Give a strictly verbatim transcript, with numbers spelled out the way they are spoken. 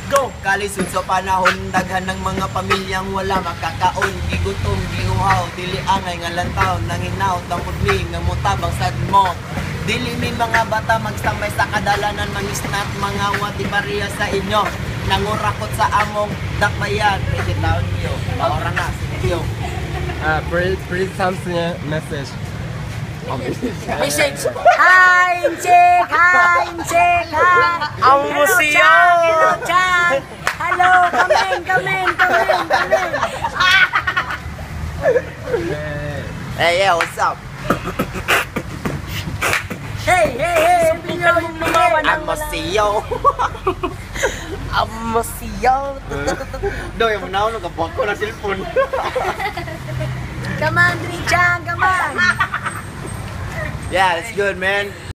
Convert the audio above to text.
Go! Kalisod sa panahon, daghan ng mga pamilyang wala makakaon. Gigutom, giuhaw, dili angay nga lantaw. Nanginaw, tangkod mi, nga mutabang sad mo. Dili mi mga bata magsambay sa kadalanan. Mangisnat, mga wati bariya sa inyo. Nangurakot sa among dakbayan. Pwede taon niyo, maora na, sige Uh, Breathe, Breathe Thompson message. Message. Hi, Inchik! Hi, Inchik! Hi! Ang Hello, museo! Chang! Hello, Chang! Hello! Come in! Come in! Come in! Come in! Hey, yeah, what's up? Hey! Hey! Hey! Pino! Lumawan Ang museo! Ang museo! Do, yung muna ako nagkabuha ko ng cellphone. Come on, Dri Chang! Come on! Yeah, that's good, man.